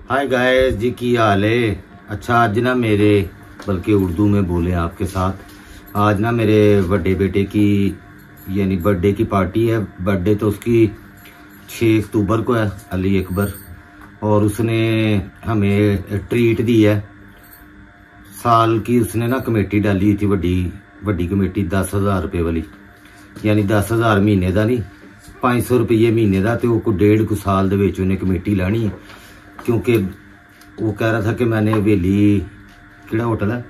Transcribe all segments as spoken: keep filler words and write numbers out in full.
Hi guys जी, की हाल है? अच्छा, आज ना मेरे बल्कि उर्दू में बोले आपके साथ। आज ना मेरे बड़े बेटे की यानी बर्थडे की पार्टी है। बर्थडे तो उसकी छः अक्टूबर को है, अली अकबर, और उसने हमें ट्रीट दी है। साल की उसने ना कमेटी डाली थी, बड़ी बड़ी कमेटी दस हज़ार रुपये वाली, यानी दस हज़ार महीने का नहीं, पाँच सौ रुपये महीने का। तो वो डेढ़ कु साल दे विच उन्हें कमेटी लानी है, क्योंकि वो कह रहा था कि मैंने हवेली, किहड़ा होटल है,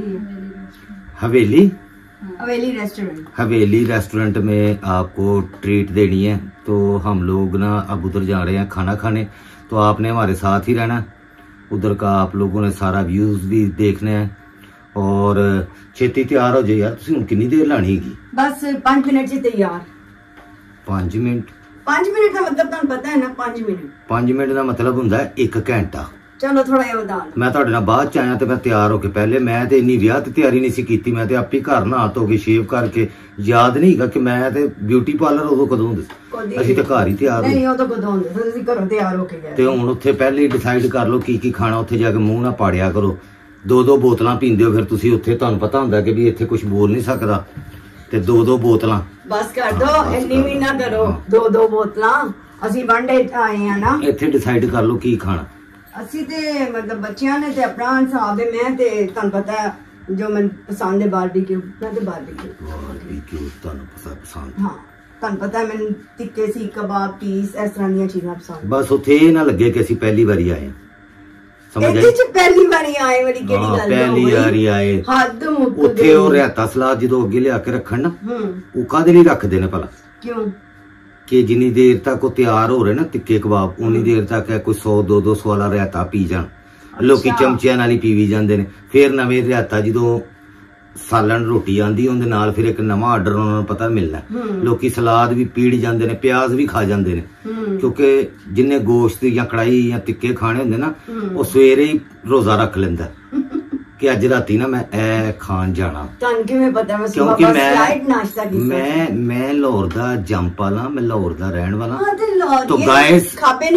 हवेली हवेली रेस्टोरेंट हवेली रेस्टोरेंट में आपको ट्रीट देनी है। तो हम लोग ना अब उधर जा रहे हैं खाना खाने, तो आपने हमारे साथ ही रहना। उधर का आप लोगों ने सारा व्यूज भी देखना है, और छेती तैयार हो जाए यार। तुम हुण कितनी देर लानी है? बस पांच मिनट से तैयार। पांच मिनट पांच मिनट का मतलब तुहानू पता है ना? पांच मिनट पांच मिनट का मतलब हुंदा है एक घंटा। चलो थोड़ा जिहा बता। मैं तुहाडे नाल बाद च आया ते मैं तैयार होके, पहले मैं ते इन्नी विआह ते तैयारी नहीं सी कीती। मैं ते आपे घर नहा धो के शेव करके, याद नहीं है कि मैं ते ब्यूटी पार्लर उदों कदों हुंदे सी, असीं ते घर ही तैयार हो। नहीं उदों कदों हुंदे सी, असीं घरों तैयार होके गए। ते हुण उत्थे पहले ही डिसाइड कर लो की की खाना, उत्थे जाके मूंह ना पाड़िया करो। दो दो बोतलां पींदे हो, फिर तुसीं उत्थे तुहानू पता हुंदा कि भी इत्थे कुछ बोल नहीं सकदा, ते दो दो बोतलां बस कर दो। इन्नी भी ना करो, दो दो बोतलां। असीं वनडे आए हैं ना, इत्थे डिसाइड कर लो की खाना। ਅਸੀਂ ਤੇ मतलब बच्चियां ने ते अपना हिसाब है। मैं ते ਤੁਹਾਨੂੰ पता है जो मैं पसंद है बारबेक्यू, मैं ते बारबेक्यू बारबेक्यू ਤੁਹਾਨੂੰ पसंद। हाँ ਤੁਹਾਨੂੰ पता है मैं टिक्के सी कबाब पीस इस तरह ਦੀਆਂ ਚੀਜ਼ਾਂ पसंद। बस ਉੱਥੇ ਇਹ ਨਾ ਲੱਗੇ ਕਿ ਅਸੀਂ ਪਹਿਲੀ ਵਾਰੀ ਆਏ, ਸਮਝ ਆਈ? ਇਹ ਪਹਿਲੀ ਵਾਰੀ ਆਏ ਵਾਲੀ ਕਿਹੜੀ ਗੱਲ ਹੈ? ਪਹਿਲੀ ਵਾਰੀ ਆਏ, ਹੱਦ ਮੁੱਕ ਗਈ। ਉੱਥੇ ਉਹ ਰਹਿਤਾ ਸਲਾਦ ਜਦੋਂ ਅੱਗੇ ਲਿਆ ਕੇ ਰੱਖਣ ਨਾ, ਉਹ ਕਾਹਦੇ ਲਈ ਰੱਖਦੇ ਨੇ ਭਲਾ? ਕਿਉਂ कि जिन्नी देर तक वो तैयार हो रहे ना टिक्के कबाब, उन्नी देर तक है कोई सौ दो दो सौ वाला रायता पी जान। लोकी चमचियां नाल ही पीवी जांदे ने। फिर नवें रायता जो सालन रोटी आंदी उहदे नाल फिर एक नवा आर्डर उन्हां नूं पता मिलना। लोकी सलाद भी पीड़ जांदे ने, प्याज भी खा जांदे ने, क्योंकि जिन्ने गोश्त या कड़ाई या टिक्के खाने हुंदे ना, वो सवेरे ही रोजा रख लैंदा कि अज राती ना मैं ए खान जाना। पता मैं क्योंकि मैं मैं मैं लाहौर दा जंप वाला, मैं लाहौर दा रहन वाला। तो गाइस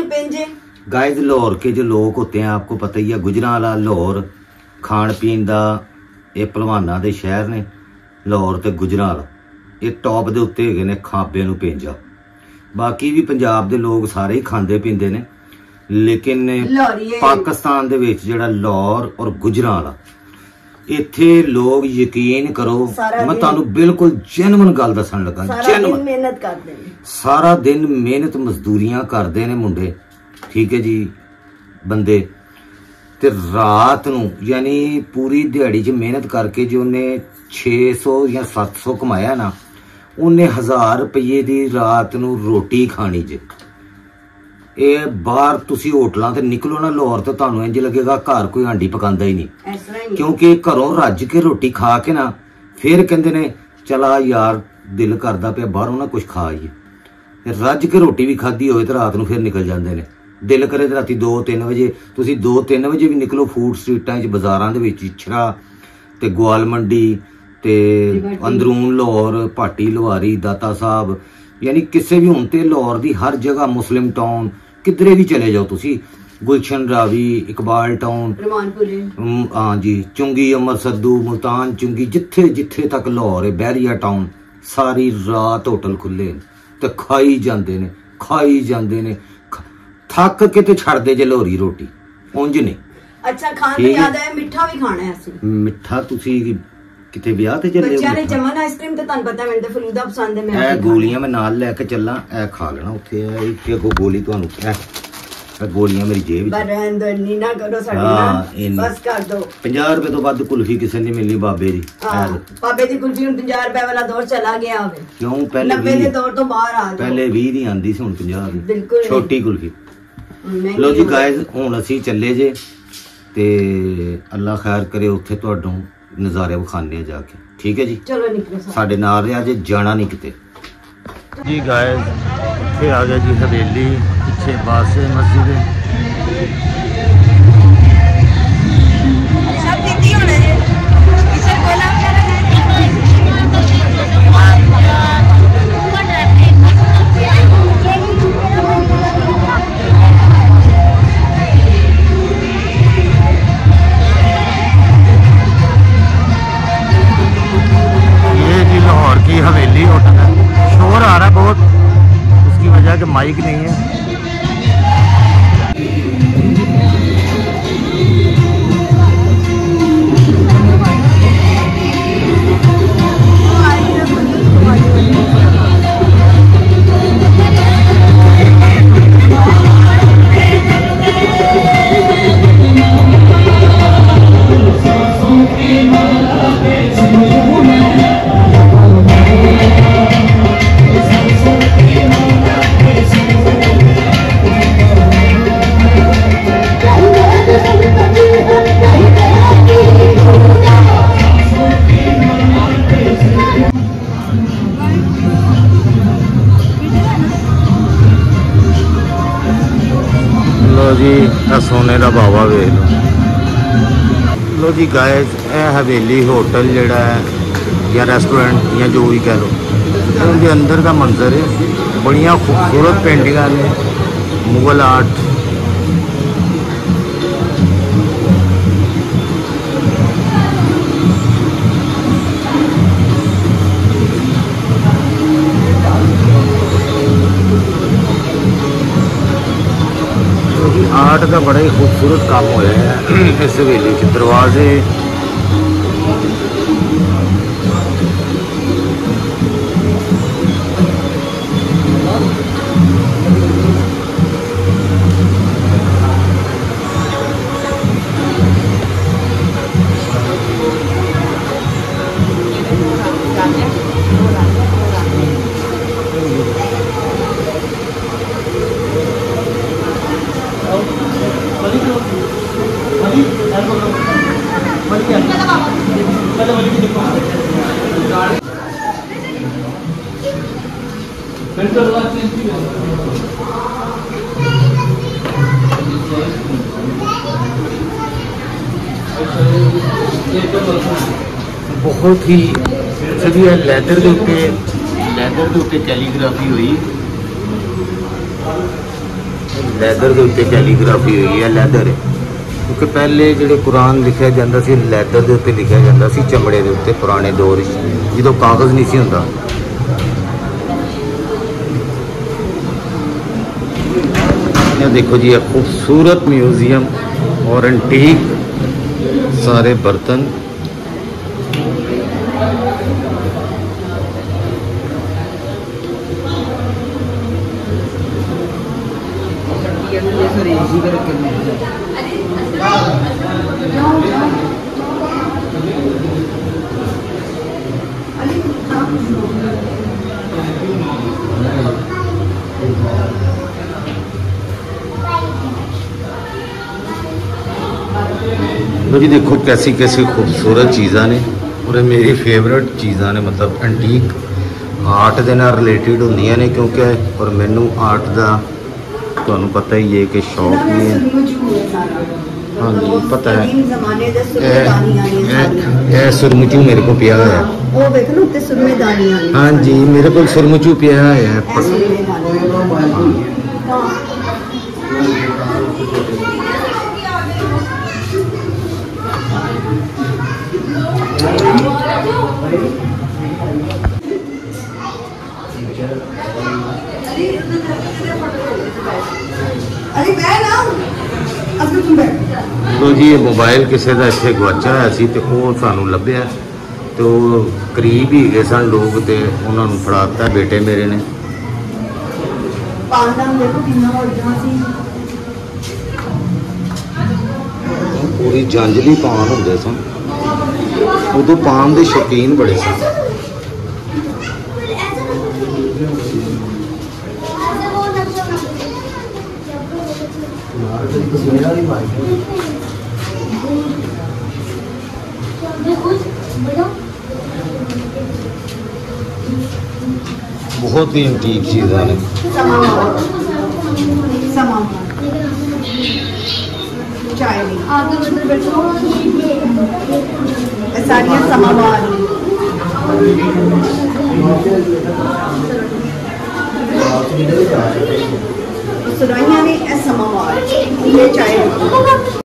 गाइस लाहौर के जो लोग होते हैं आपको पता ही है, गुजरांवाला लाहौर खान पीन दा ये पहलवाना दे शहर ने। लाहौर ते गुजरांवाला ये टॉप दे उत्ते हैगे ने, खाबे नूं पेंजा। बाकी भी पंजाब दे लोग सारे ही खांदे पींदे ने, लेकिन पाकिस्तान दे विच जिहड़ा लाहौर और गुजरांवाला, इत्थे लोग यकीन करो, मैं तुहानू बिल्कुल जेन्युइन गल दसन लगा, जेन्युइन मेहनत करदे ने, सारा दिन मेहनत मजदूरियां करदे ने मुंडे, ठीक है जी, बंदे। ते रात नू यानी पूरी दिहाड़ी च मेहनत करके जो उन्हें छे सौ या सत्त सौ कमाया ना, उन्हें हजार रुपये दी रात नू रोटी खानी जे। ਇਹ ਬਾਹਰ ਤੁਸੀਂ ਹੋਟਲਾਂ ਤੇ ਨਿਕਲੋ ਨਾ ਲਾਹੌਰ, ਤੇ ਤੁਹਾਨੂੰ ਇੰਜ ਲੱਗੇਗਾ ਘਰ ਕੋਈ ਹਾਂਡੀ ਪਕਾਉਂਦਾ ਹੀ ਨਹੀਂ, ਕਿਉਂਕਿ ਘਰੋਂ ਰੱਜ ਕੇ ਰੋਟੀ ਖਾ ਕੇ ਨਾ ਫਿਰ ਕਹਿੰਦੇ ਨੇ ਚਲਾ ਯਾਰ ਦਿਲ ਕਰਦਾ ਪਿਆ ਬਾਹਰੋਂ ਨਾ ਕੁਝ ਖਾ ਆਈਏ। ਰੱਜ ਕੇ ਰੋਟੀ ਵੀ ਖਾਧੀ ਹੋਵੇ ਤੇ ਰਾਤ ਨੂੰ ਫਿਰ ਨਿਕਲ ਜਾਂਦੇ ਨੇ। ਦਿਲ ਕਰੇ ਤੇ ਰਾਤੀ ਦੋ ਤਿੰਨ ਵਜੇ, ਤੁਸੀਂ ਦੋ ਤਿੰਨ ਵਜੇ ਵੀ ਨਿਕਲੋ ਫੂਡ ਸਟਰੀਟਾਂ 'ਚ, ਬਾਜ਼ਾਰਾਂ ਦੇ ਵਿੱਚ ਇਛਰਾ ਤੇ ਗਵਾਲ ਮੰਡੀ ਤੇ ਅੰਦਰੂਨ ਲਾਹੌਰ, ਭਾਟੀ ਲੁਹਾਰੀ, ਦਾਤਾ ਸਾਹਿਬ, यानी किसी भी हुण ते लाहौर दी हर जगह, मुस्लिम टाउन किधरे भी चले जाओ तुसी, गुलशन रावी, इकबाल टाउन, हाँ जी, चुंगी, अमर सद्दू, मुल्तान चुंगी, जिथे जिथे तक लाहौर है, बहरिया टाउन, सारी रात होटल खुले ते खाई जांदे ने, खाई जांदे ने, थक के ते छड्डदे जे लाहौरी रोटी, उंज नहीं। अच्छा खान तो याद है, मिठा भी खाना है असीं। मिठा तुसी किते ब्याह ते चले बच्चों ने चमन आइसक्रीम ते तुहानू पता मैनूं ते फलूदा पसंद है। मैं ए गोलियां मैं नाल लेके चलना, ए खा लेना उत्थे। इत्थे को गोली तुहानू ए गोलियां मेरी जेब विच। रहन दो, इन्नी ना करो साडी ना, बस कर दो। पचास रुपए तो वध कुल्फी किसे नहीं मिलनी बाबे दी। बाबे दी कुल्फी हुण पचास रुपए वाला दौर चला गया होवे, क्यों? पहले नब्बे दे दौर तो बाहर आ गए, पहले बीस दी आंदी सी, हुण पचास दी बिल्कुल छोटी कुल्फी। लो जी गाइस, हुण असीं चले जे ते अल्लाह खैर करे, उत्थे तुहाडू नज़ारे विखाने जाके, ठीक है जी। चलो निकलो साडे नाल रहा जे, जाना नहीं किते जी। गाइस इत्थे आ गया जी हवेली, पिछे बस मस्जिद है। माइक नहीं है। जी सोने का बाबा वेख लो। लो जी गाइस, यह हवेली होटल जड़ा है या रेस्टोरेंट या जो भी कह लो, उनके अंदर का मंजर है। बड़िया खूबसूरत पेंटिंग ने, मुगल आर्ट। आर्ट का बड़ा ही खूबसूरत काम होया है इस हवेली के दरवाजे। बहुत ही वधिया लैदर के उत्ते लैदर के उत्ते कैलीग्राफी हुई लैदर के उत्ते कैलीग्राफी हुई है। लैदर है क्योंकि पहले जो कुरान लिखा जाता सी लैदर के उत्ते लिखा जाता सी, चमड़े के उत्ते। पुराने दौर जो कागज़ नहीं सी हुंदा। देखो जी, एक खूबसूरत म्यूजियम और एंटीक सारे बर्तन। लो जी देखो कैसी कैसी खूबसूरत चीज़ा ने, और मेरी फेवरेट चीज़ा ने, मतलब एंटीक आर्ट के नाल रिलेटिड होंदियां ने। क्योंकि और मैनू आर्ट का तुहानू पता ही है कि शौक भी है। हाँ जी पता है, यह सुरमुचू मेरे को पिया है। हाँ जी मेरे को सुरमुचू पिया है। तो जी मोबाइल किसी का इतने गवाचा होया सी ते वो सानू लभ्या, तो करीब ही गए सन लोग, तो उन्होंने फड़ाता बेटे मेरे ने। पूरी जंजली पान होंदे सन, उदों पान के शौकीन बड़े सन। बहुत ही एंटीक चीज़ां ने। सारियां समावार सुराइयां ने समावार ये चाय